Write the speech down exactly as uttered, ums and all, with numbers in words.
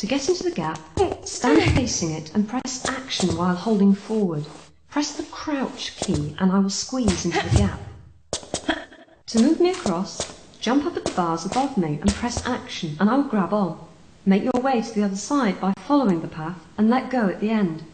To get into the gap, stand facing it and press action while holding forward. Press the crouch key and I will squeeze into the gap. To move me across, jump up at the bars above me and press action and I will grab on. Make your way to the other side by following the path and let go at the end.